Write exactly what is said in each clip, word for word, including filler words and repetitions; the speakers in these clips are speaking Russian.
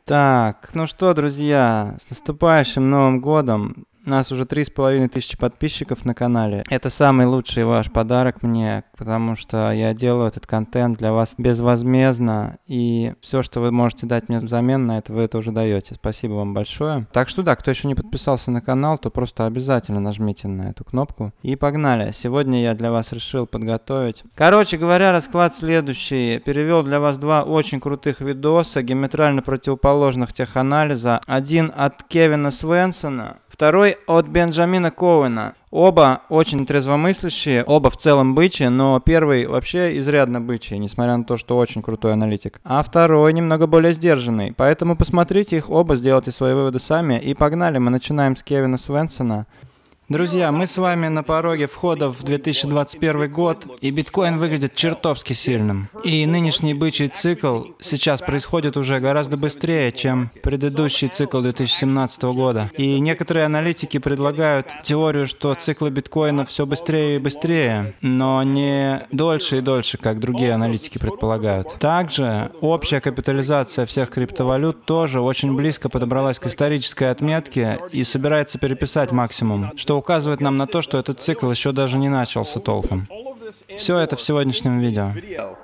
Так, ну что, друзья, с наступающим Новым годом! У нас уже три с половиной тысячи подписчиков на канале. Это самый лучший ваш подарок мне, потому что я делаю этот контент для вас безвозмездно, и все, что вы можете дать мне взамен на это, вы это уже даете. Спасибо вам большое. Так что да, кто еще не подписался на канал, то просто обязательно нажмите на эту кнопку. И погнали. Сегодня я для вас решил подготовить. Короче говоря, расклад следующий. Перевел для вас два очень крутых видоса, геометрально противоположных теханализа. Один от Кевина Свенсона, второй от Бенджамина Коуэна. Оба очень трезвомыслящие, оба в целом бычьи, но первый вообще изрядно бычий, несмотря на то, что очень крутой аналитик. А второй немного более сдержанный. Поэтому посмотрите их оба, сделайте свои выводы сами. И погнали, мы начинаем с Кевина Свенсона. Друзья, мы с вами на пороге входа в две тысячи двадцать первый год, и биткоин выглядит чертовски сильным. И нынешний бычий цикл сейчас происходит уже гораздо быстрее, чем предыдущий цикл две тысячи семнадцатого года. И некоторые аналитики предлагают теорию, что циклы биткоина все быстрее и быстрее, но не дольше и дольше, как другие аналитики предполагают. Также общая капитализация всех криптовалют тоже очень близко подобралась к исторической отметке и собирается переписать максимум, что указывает нам на то, что этот цикл еще даже не начался толком. Все это в сегодняшнем видео.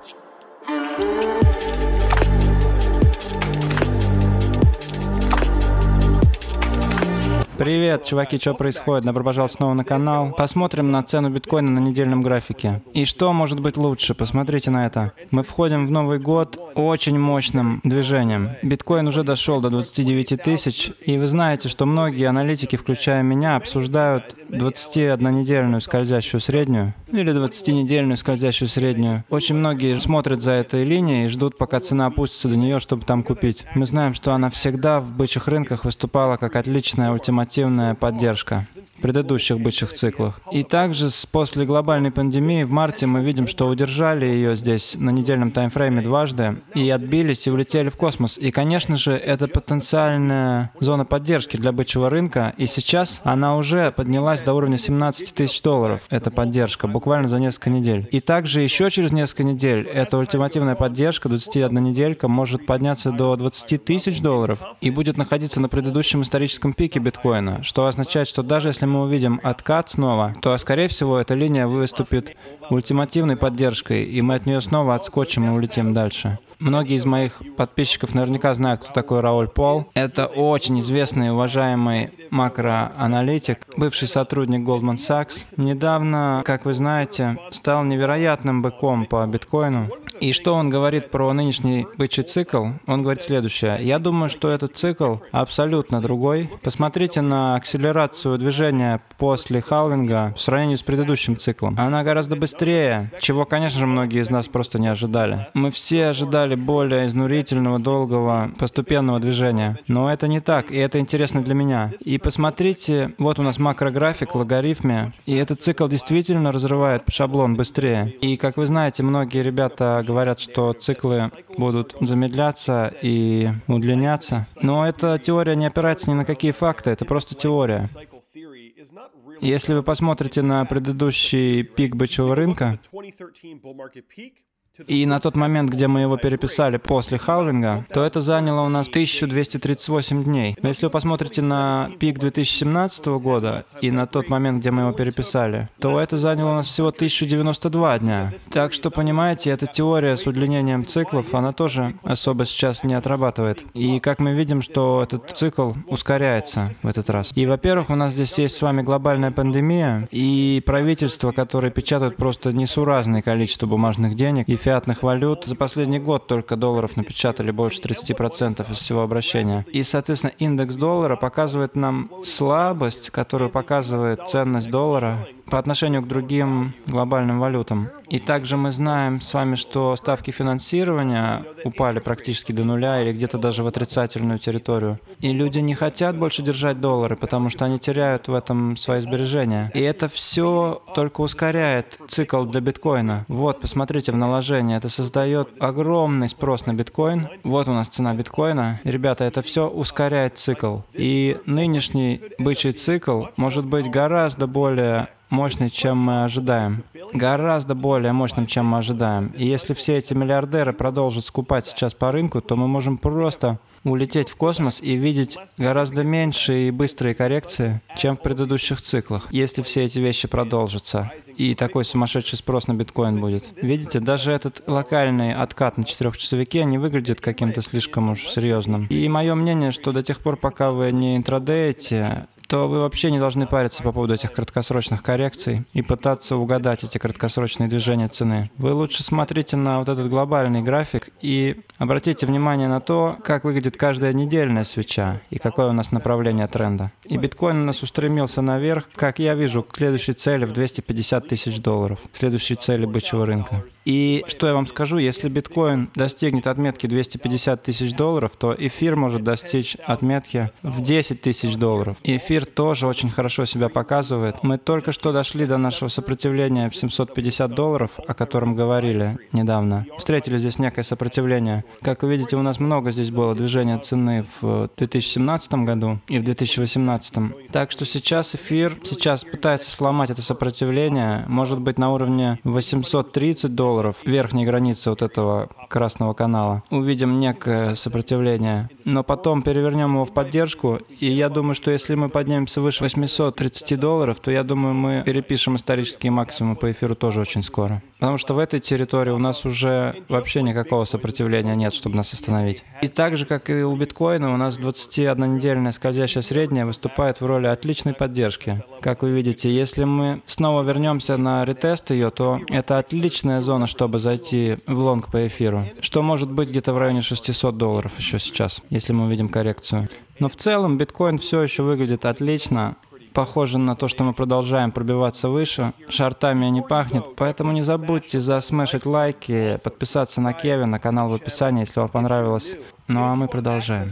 Привет, чуваки, что происходит? Добро пожаловать снова на канал. Посмотрим на цену биткоина на недельном графике. И что может быть лучше? Посмотрите на это. Мы входим в Новый год очень мощным движением. Биткоин уже дошел до двадцати девяти тысяч, и вы знаете, что многие аналитики, включая меня, обсуждают двадцатиоднонедельную скользящую среднюю или двадцатинедельную скользящую среднюю. Очень многие смотрят за этой линией и ждут, пока цена опустится до нее, чтобы там купить. Мы знаем, что она всегда в бычьих рынках выступала как отличная ультимативная поддержка в предыдущих бычьих циклах. И также после глобальной пандемии в марте мы видим, что удержали ее здесь на недельном таймфрейме дважды и отбились и улетели в космос. И, конечно же, это потенциальная зона поддержки для бычьего рынка, и сейчас она уже поднялась до уровня семнадцати тысяч долларов. Это поддержка буквально за несколько недель. И также еще через несколько недель эта ультимативная поддержка, двадцатиоднонеделька, может подняться до двадцати тысяч долларов и будет находиться на предыдущем историческом пике биткоина, что означает, что даже если мы увидим откат снова, то, скорее всего, эта линия выступит ультимативной поддержкой, и мы от нее снова отскочим и улетим дальше. Многие из моих подписчиков наверняка знают, кто такой Рауль Пол. Это очень известный и уважаемый макроаналитик, бывший сотрудник Goldman Sachs. Недавно, как вы знаете, стал невероятным быком по биткоину. И что он говорит про нынешний бычий цикл? Он говорит следующее. Я думаю, что этот цикл абсолютно другой. Посмотрите на акселерацию движения после халвинга в сравнении с предыдущим циклом. Она гораздо быстрее, чего, конечно же, многие из нас просто не ожидали. Мы все ожидали более изнурительного, долгого, постепенного движения. Но это не так, и это интересно для меня. И посмотрите, вот у нас макрографик, логарифме, и этот цикл действительно разрывает шаблон быстрее. И, как вы знаете, многие ребята говорят, что циклы будут замедляться и удлиняться. Но эта теория не опирается ни на какие факты, это просто теория. Если вы посмотрите на предыдущий пик бычьего рынка, и на тот момент, где мы его переписали после халвинга, то это заняло у нас тысячу двести тридцать восемь дней. Но если вы посмотрите на пик две тысячи семнадцатого года и на тот момент, где мы его переписали, то это заняло у нас всего тысячу девяносто два дня. Так что, понимаете, эта теория с удлинением циклов, она тоже особо сейчас не отрабатывает. И как мы видим, что этот цикл ускоряется в этот раз. И, во-первых, у нас здесь есть с вами глобальная пандемия и правительства, которые печатают просто несуразное количество бумажных денег и фиатных валют. За последний год только долларов напечатали больше тридцати процентов из всего обращения. И, соответственно, индекс доллара показывает нам слабость, которую показывает ценность доллара по отношению к другим глобальным валютам. И также мы знаем с вами, что ставки финансирования упали практически до нуля или где-то даже в отрицательную территорию. И люди не хотят больше держать доллары, потому что они теряют в этом свои сбережения. И это все только ускоряет цикл для биткоина. Вот, посмотрите в наложение. Это создает огромный спрос на биткоин. Вот у нас цена биткоина. И, ребята, это все ускоряет цикл. И нынешний бычий цикл может быть гораздо более мощный, чем мы ожидаем. Гораздо более мощным, чем мы ожидаем. И если все эти миллиардеры продолжат скупать сейчас по рынку, то мы можем просто улететь в космос и видеть гораздо меньшие и быстрые коррекции, чем в предыдущих циклах, если все эти вещи продолжатся. И такой сумасшедший спрос на биткоин будет. Видите, даже этот локальный откат на четырехчасовике не выглядит каким-то слишком уж серьезным. И мое мнение, что до тех пор, пока вы не интрадеете, то вы вообще не должны париться по поводу этих краткосрочных коррекций и пытаться угадать эти краткосрочные движения цены. Вы лучше смотрите на вот этот глобальный график и обратите внимание на то, как выглядит каждая недельная свеча и какое у нас направление тренда. И биткоин у нас устремился наверх, как я вижу, к следующей цели в двести пятьдесят тысяч долларов, следующей цели бычьего рынка. И что я вам скажу, если биткоин достигнет отметки двести пятьдесят тысяч долларов, то эфир может достичь отметки в десять тысяч долларов. И эфир тоже очень хорошо себя показывает. Мы только что дошли до нашего сопротивления в семьсот пятьдесят долларов, о котором говорили недавно. Встретили здесь некое сопротивление. Как вы видите, у нас много здесь было движения цены в две тысячи семнадцатом году и в две тысячи восемнадцатом. Так что сейчас эфир сейчас пытается сломать это сопротивление, может быть, на уровне восемьсот тридцать долларов, верхней границы вот этого красного канала. Увидим некое сопротивление, но потом перевернем его в поддержку, и я думаю, что если мы поднимемся выше восьмисот тридцати долларов, то я думаю, мы перепишем исторические максимумы по эфиру тоже очень скоро. Потому что в этой территории у нас уже вообще никакого сопротивления нет, чтобы нас остановить. И так же, как и у биткоина, у нас двадцатиоднонедельная скользящая средняя выступает в роли отличной поддержки. Как вы видите, если мы снова вернемся на ретест ее, то это отличная зона, чтобы зайти в лонг по эфиру, что может быть где-то в районе шестисот долларов еще сейчас, если мы увидим коррекцию. Но в целом биткоин все еще выглядит отлично. Похоже на то, что мы продолжаем пробиваться выше. Шортами не пахнет, поэтому не забудьте засмешить лайки, подписаться на Кевина, канал в описании, если вам понравилось. Ну а мы продолжаем.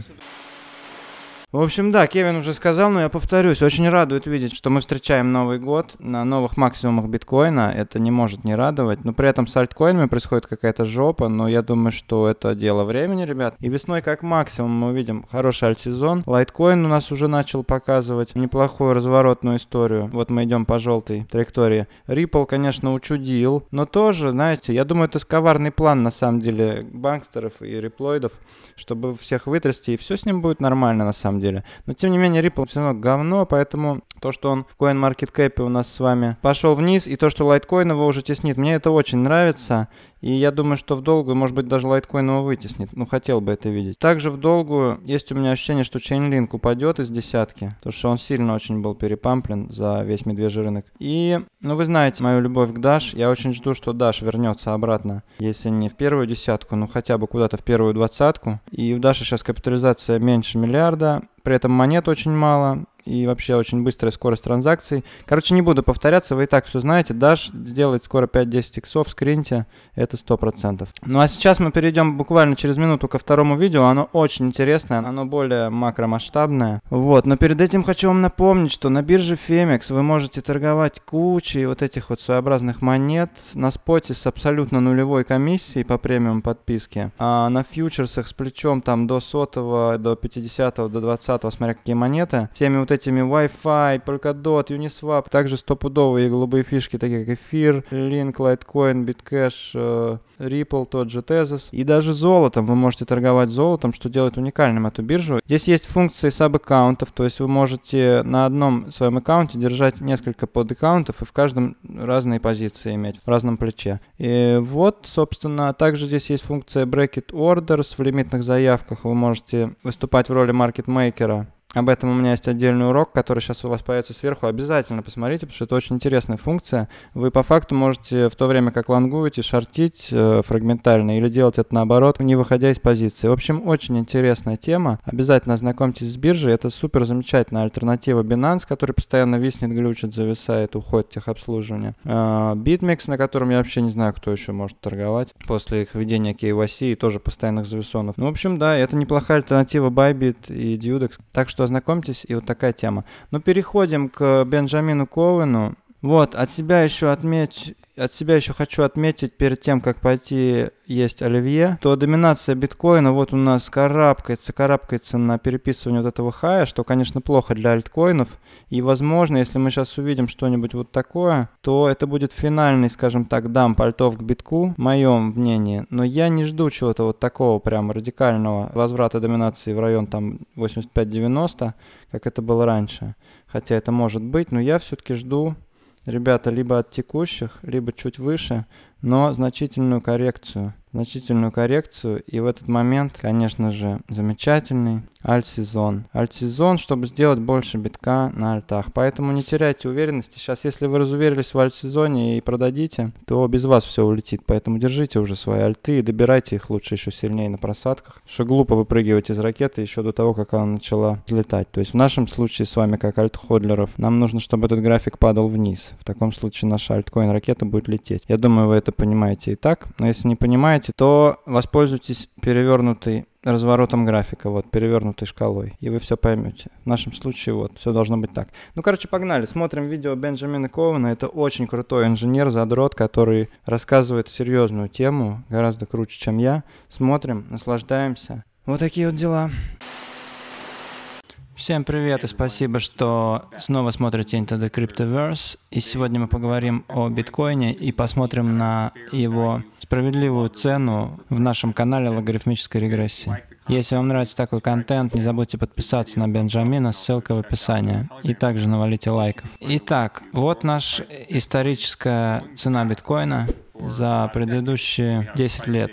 В общем, да, Кевин уже сказал, но я повторюсь, очень радует видеть, что мы встречаем Новый год на новых максимумах биткоина. Это не может не радовать. Но при этом с альткоинами происходит какая-то жопа, но я думаю, что это дело времени, ребят. И весной как максимум мы увидим хороший альтсезон. Лайткоин у нас уже начал показывать неплохую разворотную историю. Вот мы идем по желтой траектории. Ripple, конечно, учудил, но тоже, знаете, я думаю, это коварный план на самом деле банкстеров и реплоидов, чтобы всех вытрясти, и все с ним будет нормально на самом деле. Но тем не менее Ripple все равно говно, поэтому то, что он в CoinMarketCap у нас с вами пошел вниз, и то, что Litecoin его уже теснит, мне это очень нравится. И я думаю, что в долгую, может быть, даже Litecoin его вытеснит. Ну, хотел бы это видеть. Также в долгую есть у меня ощущение, что Chainlink упадет из десятки, потому что он сильно очень был перепамплен за весь медвежий рынок. И, ну, вы знаете мою любовь к Dash. Я очень жду, что Dash вернется обратно, если не в первую десятку, ну, хотя бы куда-то в первую двадцатку. И у Dash сейчас капитализация меньше миллиарда, при этом монет очень мало. И вообще очень быстрая скорость транзакций. Короче, не буду повторяться, вы и так все знаете. Dash сделает скоро пять-десять иксов, скриньте, это сто процентов. Ну а сейчас мы перейдем буквально через минуту ко второму видео. Оно очень интересное, оно более макромасштабное. Вот, но перед этим хочу вам напомнить, что на бирже Фемекс вы можете торговать кучей вот этих вот своеобразных монет на споте с абсолютно нулевой комиссией по премиум подписке. А на фьючерсах с плечом там до сотого, до пятидесятого, до двадцатого, смотря какие монеты. Всеми вот этими Wi-Fi, Polkadot, Uniswap, также стопудовые голубые фишки, такие как эфир, Link, Litecoin, Bitcash, Ripple, тот же Tezos. И даже золотом вы можете торговать золотом, что делает уникальным эту биржу. Здесь есть функции саб-аккаунтов, то есть вы можете на одном своем аккаунте держать несколько подаккаунтов и в каждом разные позиции иметь, в разном плече. И вот, собственно, также здесь есть функция Bracket Orders. В лимитных заявках вы можете выступать в роли маркетмейкера. Об этом у меня есть отдельный урок, который сейчас у вас появится сверху. Обязательно посмотрите, потому что это очень интересная функция. Вы по факту можете в то время, как лонгуете, шортить э, фрагментально или делать это наоборот, не выходя из позиции. В общем, очень интересная тема. Обязательно ознакомьтесь с биржей. Это супер замечательная альтернатива Binance, который постоянно виснет, глючит, зависает, уходит техобслуживание. Э, BitMEX, на котором я вообще не знаю, кто еще может торговать после их введения кей вай си и тоже постоянных зависонов. Ну, в общем, да, это неплохая альтернатива Bybit и Dudex. Так что ознакомьтесь, и вот такая тема. Но переходим к Бенджамину Коуэну. Вот, от себя еще отметь, от себя еще хочу отметить, перед тем, как пойти есть оливье, то доминация биткоина вот у нас карабкается, карабкается на переписывание вот этого хая, что, конечно, плохо для альткоинов. И, возможно, если мы сейчас увидим что-нибудь вот такое, то это будет финальный, скажем так, дамп альтов к битку, в моем мнении. Но я не жду чего-то вот такого прям радикального возврата доминации в район там восемьдесят пять девяносто, как это было раньше. Хотя это может быть, но я все-таки жду, ребята, либо от текущих, либо чуть выше, но значительную коррекцию. Значительную коррекцию. И в этот момент, конечно же, замечательный альт-сезон. Альт-сезон, чтобы сделать больше битка на альтах. Поэтому не теряйте уверенности. Сейчас, если вы разуверились в альт-сезоне и продадите, то без вас все улетит. Поэтому держите уже свои альты и добирайте их лучше еще сильнее на просадках. Потому что глупо выпрыгивать из ракеты еще до того, как она начала взлетать. То есть в нашем случае с вами, как альт-ходлеров, нам нужно, чтобы этот график падал вниз. В таком случае наша альткоин-ракета будет лететь. Я думаю, вы это понимаете и так. Но если не понимаете, то воспользуйтесь перевернутой разворотом графика, вот, перевернутой шкалой, и вы все поймете. В нашем случае вот, все должно быть так. Ну, короче, погнали. Смотрим видео Бенджамина Кована. Это очень крутой инженер, задрот, который рассказывает серьезную тему, гораздо круче, чем я. Смотрим, наслаждаемся. Вот такие вот дела. Всем привет и спасибо, что снова смотрите Into the Cryptoverse. И сегодня мы поговорим о биткоине и посмотрим на его справедливую цену в нашем канале логарифмической регрессии. Если вам нравится такой контент, не забудьте подписаться на Бенджамина, ссылка в описании. И также навалите лайков. Итак, вот наша историческая цена биткоина за предыдущие десять лет.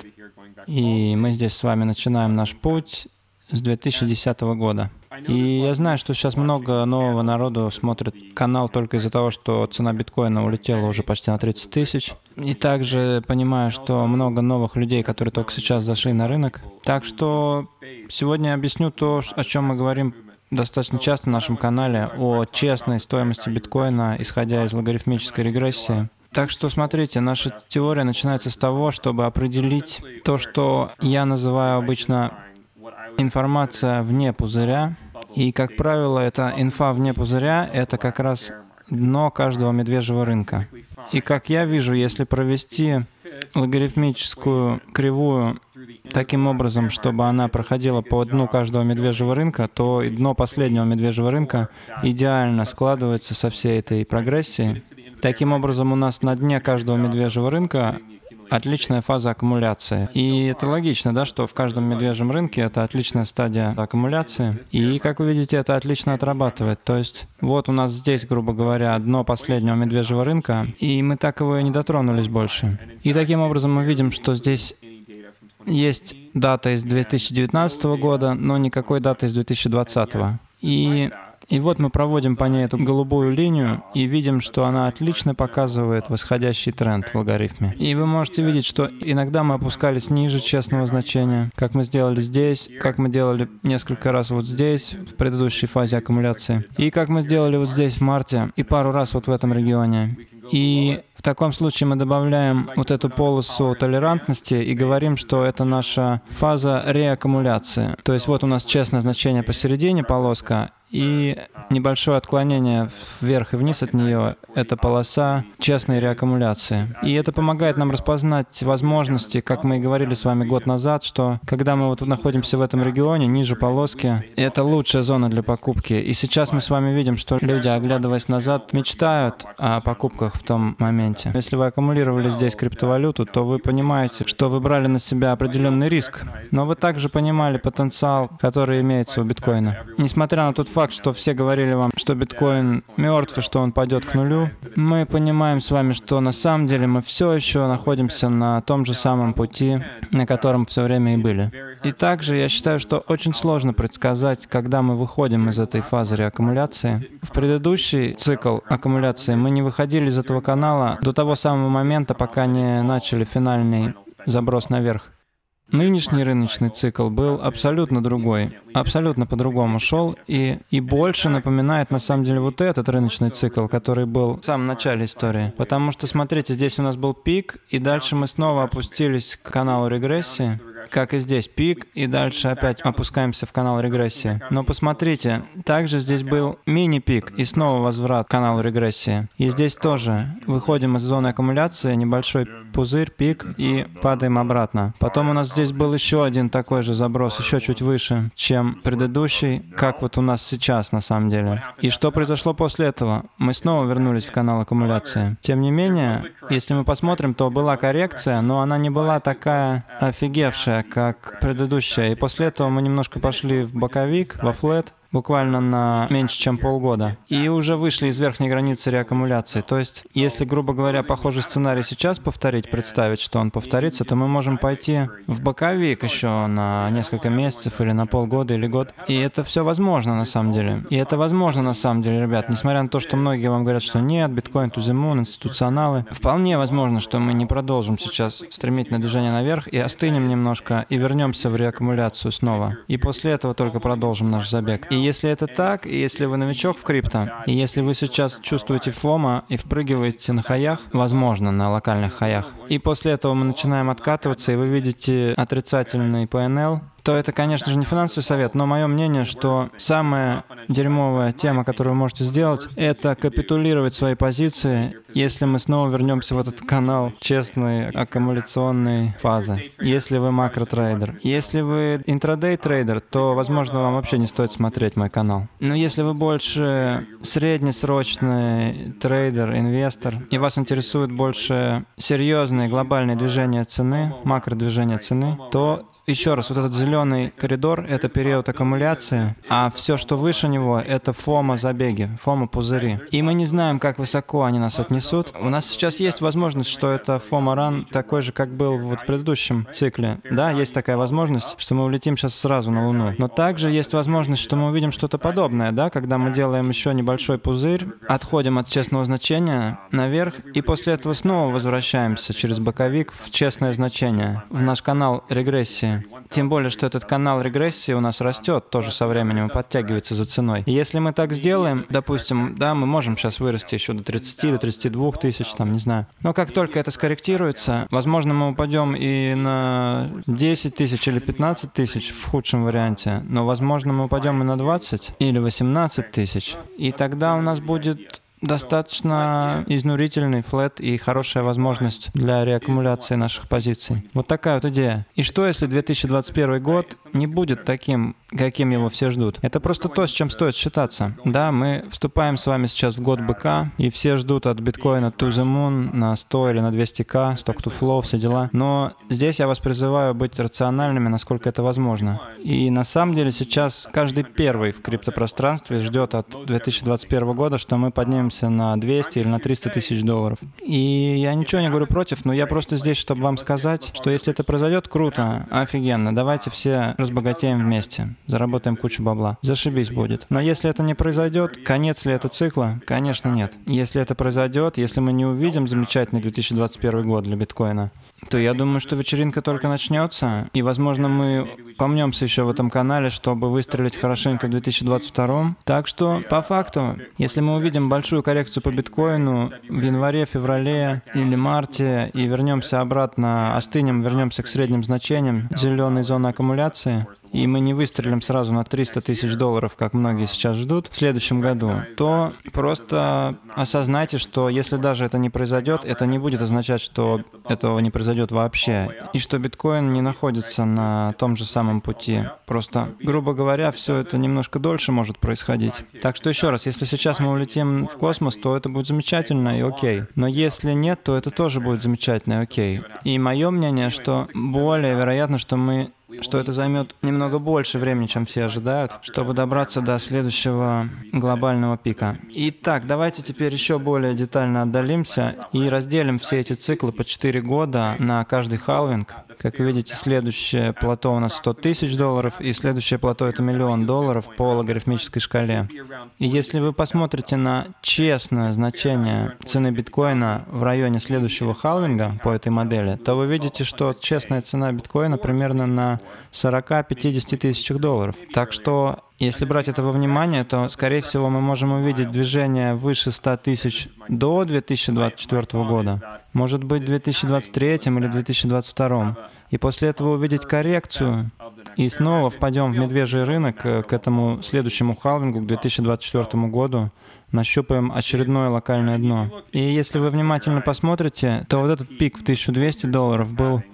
И мы здесь с вами начинаем наш путь с две тысячи десятого года. И я знаю, что сейчас много нового народу смотрит канал только из-за того, что цена биткоина улетела уже почти на тридцать тысяч. И также понимаю, что много новых людей, которые только сейчас зашли на рынок. Так что сегодня я объясню то, о чем мы говорим достаточно часто на нашем канале, о честной стоимости биткоина, исходя из логарифмической регрессии. Так что смотрите, наша теория начинается с того, чтобы определить то, что я называю обычно информация вне пузыря. И, как правило, эта инфа вне пузыря — это как раз дно каждого медвежьего рынка. И как я вижу, если провести логарифмическую кривую таким образом, чтобы она проходила по дну каждого медвежьего рынка, то и дно последнего медвежьего рынка идеально складывается со всей этой прогрессией. Таким образом, у нас на дне каждого медвежьего рынка отличная фаза аккумуляции. И это логично, да, что в каждом медвежьем рынке это отличная стадия аккумуляции. И, как вы видите, это отлично отрабатывает. То есть вот у нас здесь, грубо говоря, дно последнего медвежьего рынка, и мы так его и не дотронулись больше. И таким образом мы видим, что здесь есть дата из две тысячи девятнадцатого года, но никакой даты из две тысячи двадцатого. И И вот мы проводим по ней эту голубую линию и видим, что она отлично показывает восходящий тренд в логарифме. И вы можете видеть, что иногда мы опускались ниже честного значения, как мы сделали здесь, как мы делали несколько раз вот здесь, в предыдущей фазе аккумуляции, и как мы сделали вот здесь в марте, и пару раз вот в этом регионе. И в таком случае мы добавляем вот эту полосу толерантности и говорим, что это наша фаза реаккумуляции. То есть вот у нас честное значение посередине, полоска, и небольшое отклонение вверх и вниз от нее — это полоса честной реаккумуляции. И это помогает нам распознать возможности, как мы и говорили с вами год назад, что когда мы вот находимся в этом регионе, ниже полоски, это лучшая зона для покупки. И сейчас мы с вами видим, что люди, оглядываясь назад, мечтают о покупках в том моменте. Если вы аккумулировали здесь криптовалюту, то вы понимаете, что вы брали на себя определенный риск, но вы также понимали потенциал, который имеется у биткоина. Несмотря на тот факт, что все говорили вам, что биткоин мертв и что он пойдет к нулю, мы понимаем с вами, что на самом деле мы все еще находимся на том же самом пути, на котором все время и были. И также я считаю, что очень сложно предсказать, когда мы выходим из этой фазы реаккумуляции. В предыдущий цикл аккумуляции мы не выходили из этого канала до того самого момента, пока не начали финальный заброс наверх. Нынешний рыночный цикл был абсолютно другой, абсолютно по-другому шел и, и больше напоминает на самом деле вот этот рыночный цикл, который был в самом начале истории. Потому что, смотрите, здесь у нас был пик, и дальше мы снова опустились к каналу регрессии. как и здесь, пик, и дальше опять опускаемся в канал регрессии. Но посмотрите, также здесь был мини-пик и снова возврат к каналу регрессии. И здесь тоже выходим из зоны аккумуляции, небольшой пузырь, пик и падаем обратно. Потом у нас здесь был еще один такой же заброс, еще чуть выше, чем предыдущий, как вот у нас сейчас на самом деле. И что произошло после этого? Мы снова вернулись в канал аккумуляции. Тем не менее, если мы посмотрим, то была коррекция, но она не была такая офигевшая, как предыдущая. И после этого мы немножко пошли в боковик, во флэт, буквально на меньше, чем полгода. И уже вышли из верхней границы реаккумуляции. То есть, если, грубо говоря, похожий сценарий сейчас повторить, представить, что он повторится, то мы можем пойти в боковик еще на несколько месяцев или на полгода или год. И это все возможно на самом деле. И это возможно на самом деле, ребят. Несмотря на то, что многие вам говорят, что нет, биткоин to the moon, институционалы. Вполне возможно, что мы не продолжим сейчас стремительное движение наверх и остынем немножко и вернемся в реаккумуляцию снова. И после этого только продолжим наш забег. И если это так, и если вы новичок в крипто, и если вы сейчас чувствуете фома и впрыгиваете на хаях, возможно, на локальных хаях, и после этого мы начинаем откатываться, и вы видите отрицательный пэ эн эл, то это, конечно же, не финансовый совет, но мое мнение, что самая дерьмовая тема, которую вы можете сделать, это капитулировать свои позиции, если мы снова вернемся в этот канал честной аккумуляционной фазы. Если вы макротрейдер. Если вы интрадей трейдер, то, возможно, вам вообще не стоит смотреть мой канал. Но если вы больше среднесрочный трейдер, инвестор, и вас интересует больше серьезные глобальные движения цены, макродвижения цены, то еще раз, вот этот зеленый коридор — это период аккумуляции, а все, что выше него, это фома-забеги, фома-пузыри. И мы не знаем, как высоко они нас отнесут. У нас сейчас есть возможность, что это фома-ран такой же, как был вот в предыдущем цикле. Да, есть такая возможность, что мы улетим сейчас сразу на Луну. Но также есть возможность, что мы увидим что-то подобное, да, когда мы делаем еще небольшой пузырь, отходим от честного значения наверх, и после этого снова возвращаемся через боковик в честное значение, в наш канал регрессии. Тем более, что этот канал регрессии у нас растет тоже со временем и подтягивается за ценой. И если мы так сделаем, допустим, да, мы можем сейчас вырасти еще до тридцати, до тридцати двух тысяч, там, не знаю. Но как только это скорректируется, возможно, мы упадем и на десять тысяч или пятнадцать тысяч в худшем варианте, но, возможно, мы упадем и на двадцать или восемнадцать тысяч. И тогда у нас будет достаточно изнурительный флэт и хорошая возможность для реаккумуляции наших позиций. Вот такая вот идея. И что, если две тысячи двадцать первый год не будет таким, каким его все ждут? Это просто то, с чем стоит считаться. Да, мы вступаем с вами сейчас в год быка, и все ждут от биткоина to the moon на сто или на двести ка, stock to flow, все дела. Но здесь я вас призываю быть рациональными, насколько это возможно. И на самом деле сейчас каждый первый в криптопространстве ждет от две тысячи двадцать первого года, что мы поднимемся на двести или на триста тысяч долларов. И я ничего не говорю против, но я просто здесь, чтобы вам сказать, что если это произойдет, круто, офигенно, давайте все разбогатеем вместе, заработаем кучу бабла. Зашибись будет. Но если это не произойдет, конец ли это цикла? Конечно, нет. Если это произойдет, если мы не увидим замечательный две тысячи двадцать первый год для биткоина, то я думаю, что вечеринка только начнется, и, возможно, мы помнемся еще в этом канале, чтобы выстрелить хорошенько в две тысячи двадцать втором. Так что, по факту, если мы увидим большую коррекцию по биткоину в январе, феврале или марте и вернемся обратно, остынем, вернемся к средним значениям зеленой зоны аккумуляции, и мы не выстрелим сразу на триста тысяч долларов, как многие сейчас ждут, в следующем году, то просто осознайте, что если даже это не произойдет, это не будет означать, что этого не произойдет вообще, и что биткоин не находится на том же самом пути. Просто, грубо говоря, все это немножко дольше может происходить. Так что еще раз, если сейчас мы улетим в космос, то это будет замечательно и окей. Но если нет, то это тоже будет замечательно и окей. И мое мнение, что более вероятно, что мы что это займет немного больше времени, чем все ожидают, чтобы добраться до следующего глобального пика. Итак, давайте теперь еще более детально отдалимся и разделим все эти циклы по четыре года на каждый халвинг. Как вы видите, следующее плато у нас сто тысяч долларов, и следующее плато — это миллион долларов по логарифмической шкале. И если вы посмотрите на честное значение цены биткоина в районе следующего халвинга по этой модели, то вы видите, что честная цена биткоина примерно на сорока-пятидесяти тысячах долларов. Так что Если брать это во внимание, то, скорее всего, мы можем увидеть движение выше ста тысяч до две тысячи двадцать четвёртого года, может быть, в две тысячи двадцать третьем или две тысячи двадцать втором, и после этого увидеть коррекцию, и снова впадем в медвежий рынок к этому следующему халвингу, к две тысячи двадцать четвёртому году, нащупаем очередное локальное дно. И если вы внимательно посмотрите, то вот этот пик в тысячу двести долларов был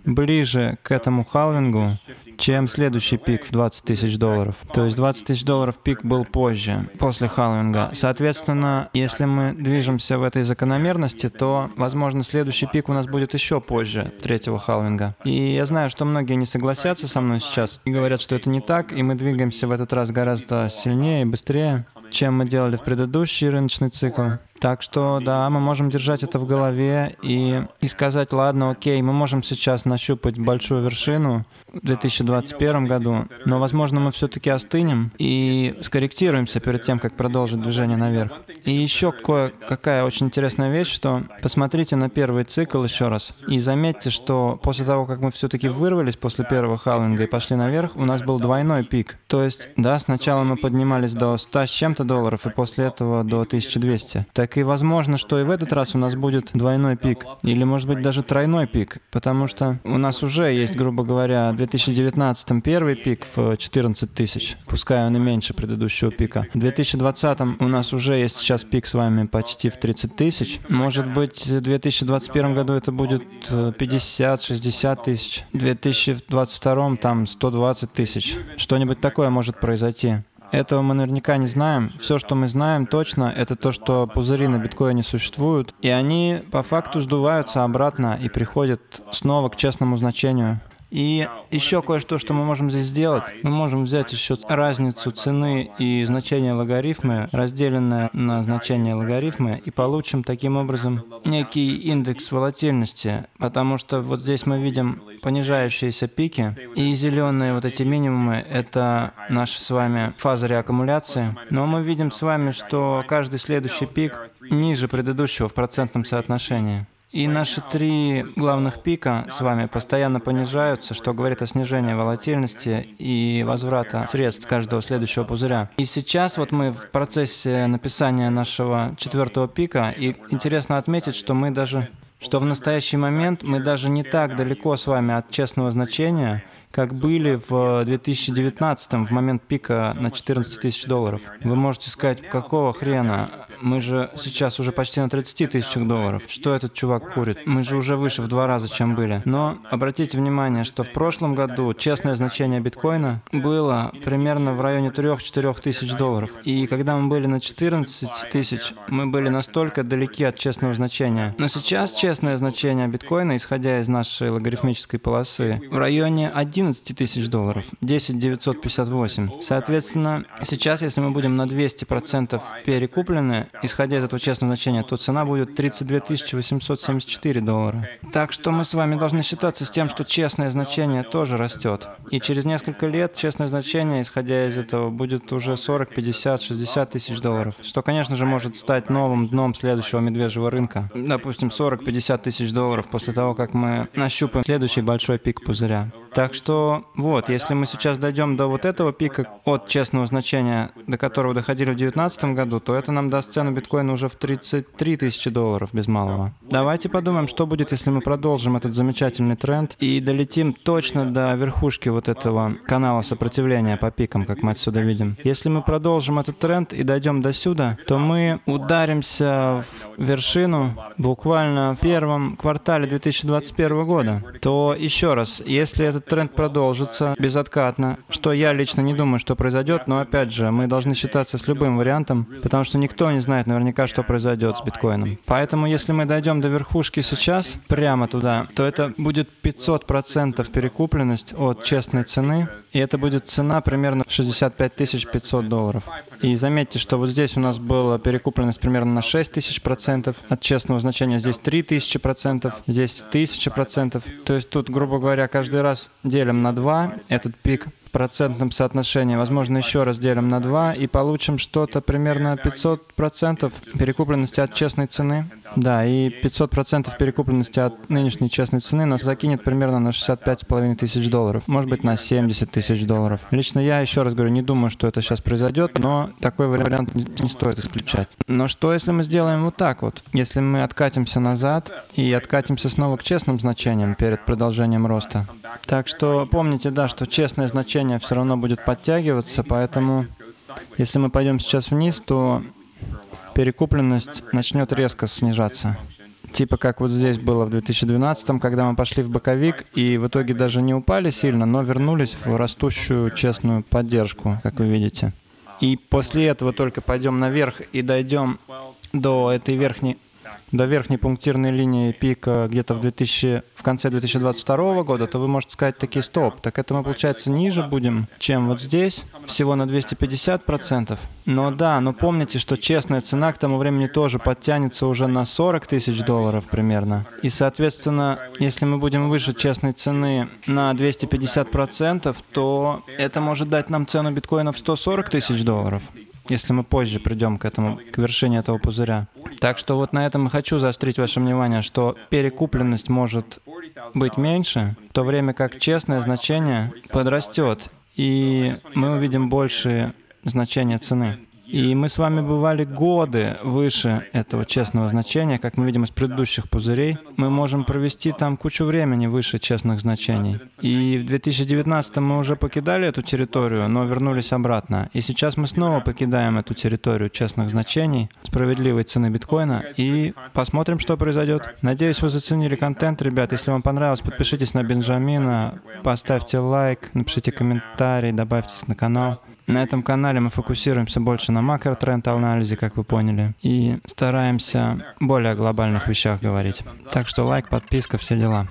ближе к этому халвингу, чем следующий пик в двадцать тысяч долларов. То есть двадцать тысяч долларов пик был позже, после халвинга. Соответственно, если мы движемся в этой закономерности, то, возможно, следующий пик у нас будет еще позже третьего халвинга. И я знаю, что многие не согласятся со мной сейчас и говорят, что это не так, и мы двигаемся в этот раз гораздо сильнее и быстрее, чем мы делали в предыдущий рыночный цикл. Так что, да, мы можем держать это в голове и, и сказать, ладно, окей, мы можем сейчас нащупать большую вершину в две тысячи двадцать первом году, но, возможно, мы все-таки остынем и скорректируемся перед тем, как продолжить движение наверх. И еще кое-какая очень интересная вещь, что посмотрите на первый цикл еще раз и заметьте, что после того, как мы все-таки вырвались после первого халвинга и пошли наверх, у нас был двойной пик. То есть, да, сначала мы поднимались до ста с чем-то долларов и после этого до тысячи двухсот. Так и возможно, что и в этот раз у нас будет двойной пик, или, может быть, даже тройной пик, потому что у нас уже есть, грубо говоря, в две тысячи девятнадцатом первый пик в четырнадцать тысяч, пускай он и меньше предыдущего пика. В две тысячи двадцатом у нас уже есть сейчас пик с вами почти в тридцать тысяч. Может быть, в две тысячи двадцать первом году это будет пятьдесят-шестьдесят тысяч, в две тысячи двадцать втором там сто двадцать тысяч. Что-нибудь такое может произойти. Этого мы наверняка не знаем. Все, что мы знаем точно, это то, что пузыри на биткоине существуют, и они по факту сдуваются обратно и приходят снова к честному значению. И еще кое-что, что мы можем здесь сделать. Мы можем взять еще разницу цены и значения логарифма, разделенное на значение логарифма, и получим таким образом некий индекс волатильности, потому что вот здесь мы видим понижающиеся пики, и зеленые вот эти минимумы — это наши с вами фазы реаккумуляции. Но мы видим с вами, что каждый следующий пик ниже предыдущего в процентном соотношении. И наши три главных пика с вами постоянно понижаются, что говорит о снижении волатильности и возврата средств каждого следующего пузыря. И сейчас вот мы в процессе написания нашего четвертого пика, и интересно отметить, что мы даже, что в настоящий момент мы даже не так далеко с вами от честного значения, как были в две тысячи девятнадцатом, в момент пика на четырнадцать тысяч долларов. Вы можете сказать, какого хрена? Мы же сейчас уже почти на тридцати тысячах долларов. Что этот чувак курит? Мы же уже выше в два раза, чем были. Но обратите внимание, что в прошлом году честное значение биткоина было примерно в районе трёх-четырёх тысяч долларов. И когда мы были на четырнадцати тысяч, мы были настолько далеки от честного значения. Но сейчас честное значение биткоина, исходя из нашей логарифмической полосы, в районе одиннадцати тысяч долларов, десять тысяч девятьсот пятьдесят восемь. Соответственно, сейчас, если мы будем на двести процентов перекуплены, исходя из этого честного значения, то цена будет тридцать две тысячи восемьсот семьдесят четыре доллара. Так что мы с вами должны считаться с тем, что честное значение тоже растет. И через несколько лет честное значение, исходя из этого, будет уже сорок, пятьдесят, шестьдесят тысяч долларов. Что, конечно же, может стать новым дном следующего медвежьего рынка. Допустим, сорок-пятьдесят тысяч долларов после того, как мы нащупаем следующий большой пик пузыря. Так что вот, если мы сейчас дойдем до вот этого пика от честного значения, до которого доходили в две тысячи девятнадцатом году, то это нам даст цену биткоина уже в тридцать три тысячи долларов без малого. Давайте подумаем, что будет, если мы продолжим этот замечательный тренд и долетим точно до верхушки вот этого канала сопротивления по пикам, как мы отсюда видим. Если мы продолжим этот тренд и дойдем до сюда, то мы ударимся в вершину буквально в первом квартале две тысячи двадцать первого года. То еще раз, если этот тренд продолжится безоткатно, что я лично не думаю, что произойдет, но опять же, мы должны считаться с любым вариантом, потому что никто не знает наверняка, что произойдет с биткоином. Поэтому, если мы дойдем до верхушки сейчас, прямо туда, то это будет пятьсот процентов перекупленность от честной цены, и это будет цена примерно шестьдесят пять тысяч пятьсот долларов. И заметьте, что вот здесь у нас была перекупленность примерно на шесть тысяч процентов от честного значения, здесь три тысячи процентов, здесь тысяча процентов. То есть тут, грубо говоря, каждый раз делим на два этот пик в процентном соотношении, возможно, еще разделим на два и получим что-то примерно пятьсот процентов перекупленности от честной цены. Да, и пятьсот процентов перекупленности от нынешней честной цены нас закинет примерно на шестьдесят пять с половиной тысяч долларов, может быть, на семьдесят тысяч долларов. Лично я, еще раз говорю, не думаю, что это сейчас произойдет, но такой вариант не стоит исключать. Но что, если мы сделаем вот так вот? Если мы откатимся назад и откатимся снова к честным значениям перед продолжением роста. Так что помните, да, что честное значение все равно будет подтягиваться, поэтому если мы пойдем сейчас вниз, то перекупленность начнет резко снижаться. Типа как вот здесь было в две тысячи двенадцатом, когда мы пошли в боковик и в итоге даже не упали сильно, но вернулись в растущую честную поддержку, как вы видите. И после этого только пойдем наверх и дойдем до этой верхней, до верхней пунктирной линии пика где-то в, две тысячи, в конце две тысячи двадцать второго года, то вы можете сказать таки стоп. Так это мы, получается, ниже будем, чем вот здесь, всего на двести пятьдесят процентов. Но да, но помните, что честная цена к тому времени тоже подтянется уже на сорок тысяч долларов примерно. И, соответственно, если мы будем выше честной цены на двести пятьдесят процентов, то это может дать нам цену биткоина в сто сорок тысяч долларов. Если мы позже придем к этому, к вершине этого пузыря. Так что вот на этом и хочу заострить ваше внимание, что перекупленность может быть меньше, в то время как честное значение подрастет, и мы увидим большие значения цены. И мы с вами бывали годы выше этого честного значения, как мы видим из предыдущих пузырей. Мы можем провести там кучу времени выше честных значений. И в две тысячи девятнадцатом мы уже покидали эту территорию, но вернулись обратно. И сейчас мы снова покидаем эту территорию честных значений, справедливой цены биткоина, и посмотрим, что произойдет. Надеюсь, вы заценили контент, ребят. Если вам понравилось, подпишитесь на Бенджамина, поставьте лайк, напишите комментарий, добавьтесь на канал. На этом канале мы фокусируемся больше на макротренд-анализе, как вы поняли, и стараемся более о глобальных вещах говорить. Так что лайк, подписка, все дела.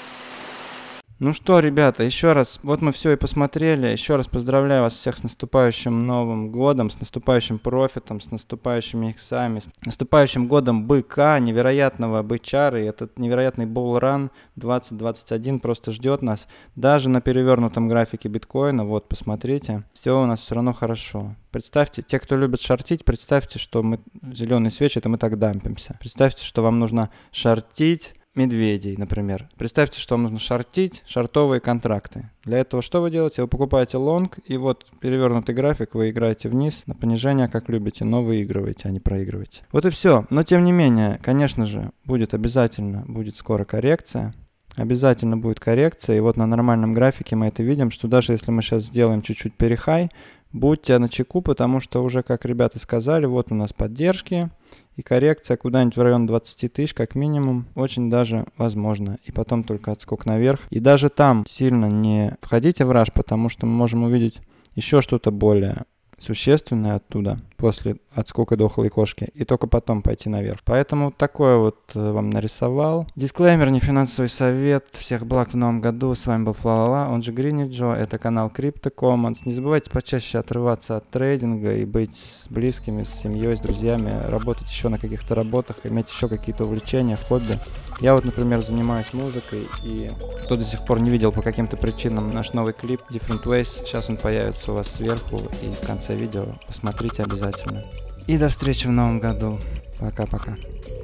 Ну что, ребята, еще раз, вот мы все и посмотрели. Еще раз поздравляю вас всех с наступающим Новым годом, с наступающим профитом, с наступающими иксами, с наступающим годом быка, невероятного бычара. И этот невероятный буллран двадцать двадцать один просто ждет нас. Даже на перевернутом графике биткоина, вот, посмотрите, все у нас все равно хорошо. Представьте, те, кто любит шортить, представьте, что мы зеленые свечи, это мы так дампимся. Представьте, что вам нужно шортить медведей, например. Представьте, что вам нужно шортить шортовые контракты. Для этого что вы делаете? Вы покупаете лонг, и вот перевернутый график, вы играете вниз на понижение, как любите, но выигрываете, а не проигрываете. Вот и все. Но тем не менее, конечно же, будет обязательно, будет скоро коррекция. Обязательно будет коррекция, и вот на нормальном графике мы это видим, что даже если мы сейчас сделаем чуть-чуть перехай, будьте начеку, потому что уже, как ребята сказали, вот у нас поддержки, и коррекция куда-нибудь в район двадцати тысяч, как минимум, очень даже возможно. И потом только отскок наверх. И даже там сильно не входите в раш, потому что мы можем увидеть еще что-то более существенное оттуда, после отскока дохлой кошки, и только потом пойти наверх. Поэтому такое вот вам нарисовал. Дисклеймер, не финансовый совет. Всех благ в новом году. С вами был Флалала, он же Грини Джо. Это канал Crypto Commons. Не забывайте почаще отрываться от трейдинга и быть с близкими, с семьей, с друзьями, работать еще на каких-то работах, иметь еще какие-то увлечения, хобби. Я вот, например, занимаюсь музыкой, и кто до сих пор не видел по каким-то причинам наш новый клип Different Ways, сейчас он появится у вас сверху и в конце видео. Посмотрите обязательно. И до встречи в новом году. Пока-пока.